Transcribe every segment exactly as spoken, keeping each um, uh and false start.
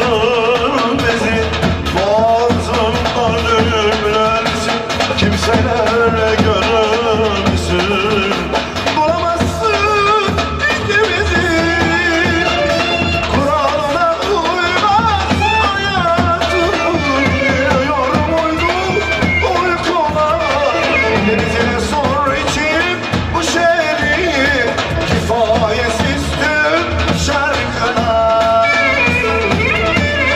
bulamazsın bizi. Boğazımda düğümlersin, kimseler göremezsin. Bulamazsın ikimizi, kuralına uymaz hayatım. Biliyor muydun uykuna, denizine sor içim bu şehri, kifayesiz tüm şarkılar.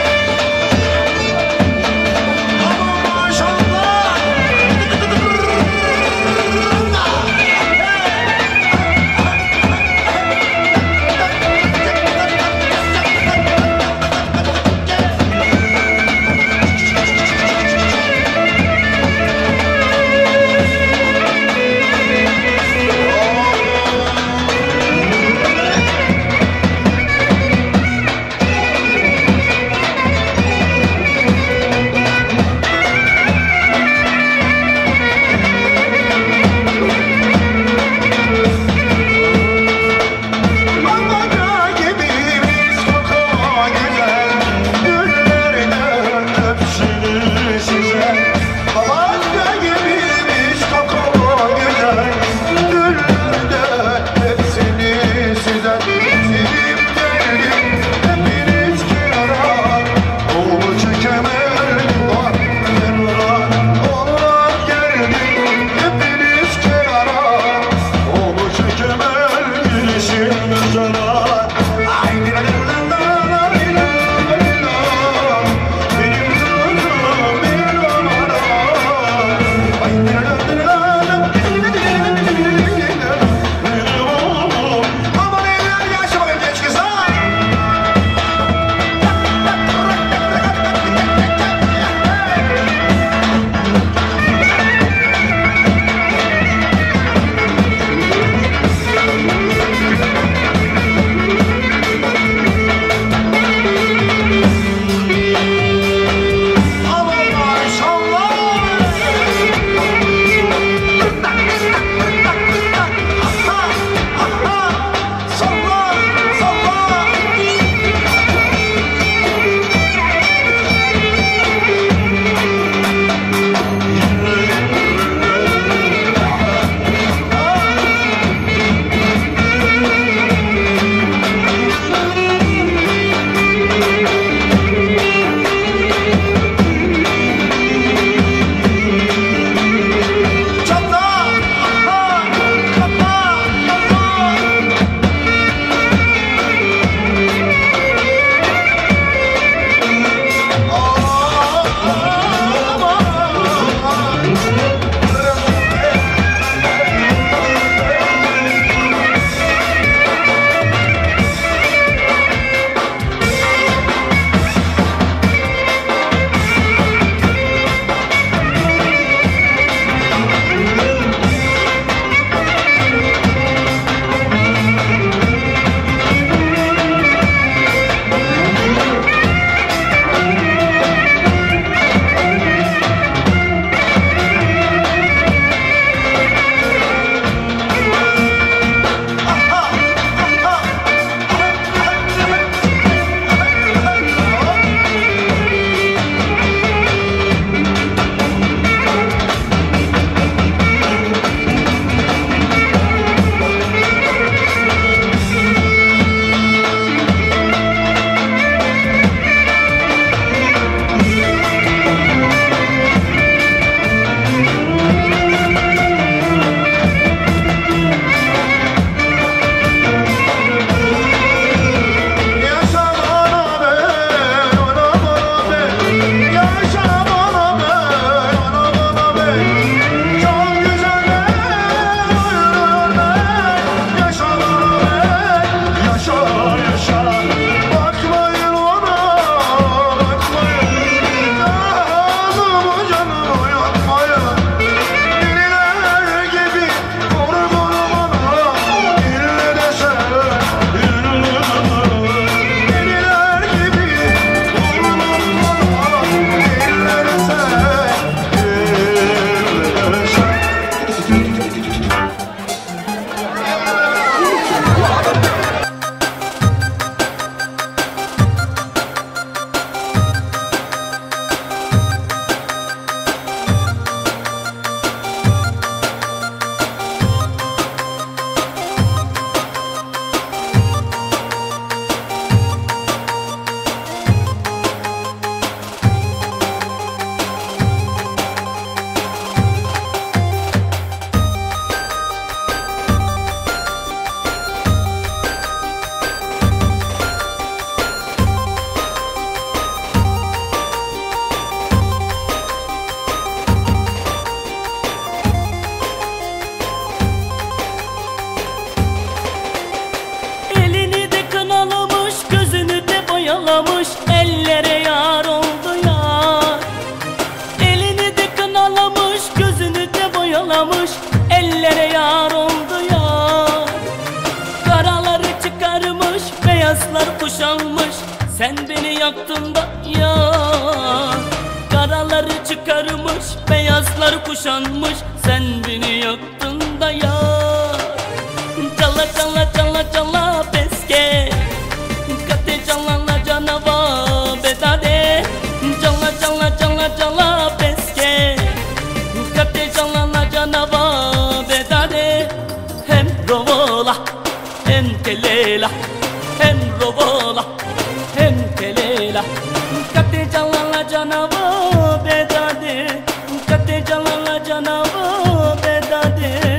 Beyazlar kuşanmış, sen beni yaktın da yar. Karaları çıkarmış, beyazlar kuşanmış, sen beni yaktın da yar. Çala çala çala çala peske, kate çalana canava bedade. Çala çala çala çala peske, kate çalana canava bedade. Hem rovola hem telela, hem rovola hem telela. Kate çalana canava bedade, kate çalana canava bedade.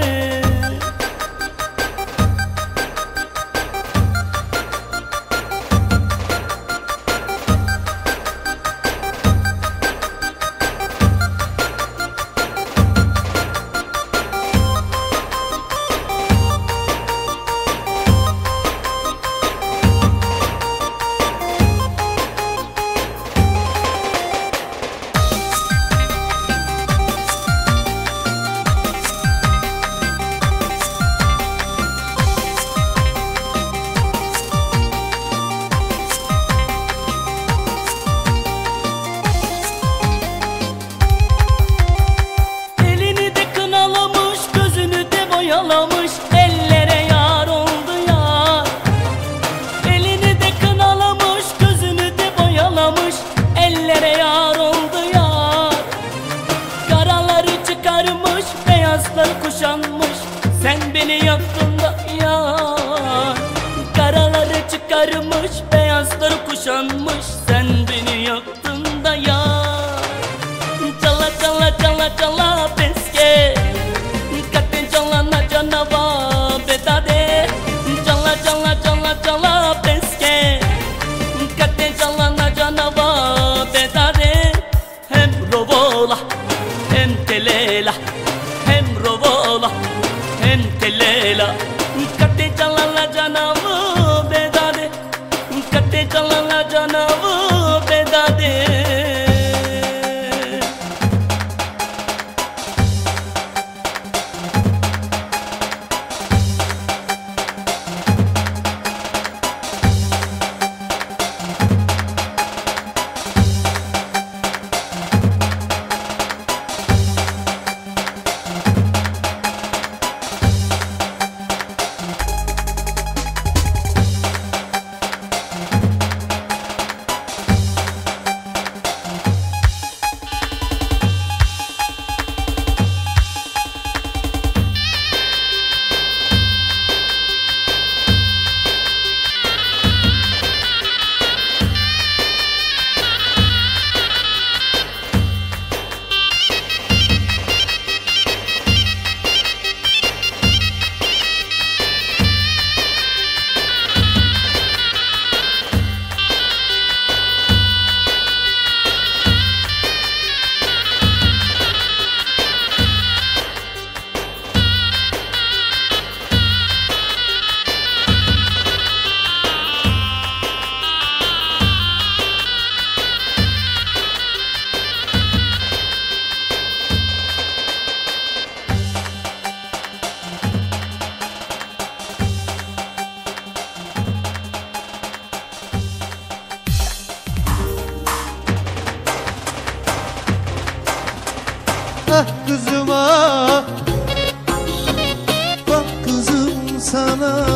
Yalamış, ellere yar oldu yar. Elini de kınalamış, gözünü de boyalamış, ellere yar oldu yar. Karaları çıkarmış, beyazlar kuşanmış, sen beni yaktın da yar. Karaları çıkarmış, beyazlar kuşanmış, sen beni yaktın da yar. Çala çala çala çala peske, canava bedade. Cala cala cala cala peske, kate calana canava bedade. Hem rovola hem telela, hem rovola hem telela. Kate calana canava bedade, kate calana canava bedade. Ah kızıma, bak kızım sana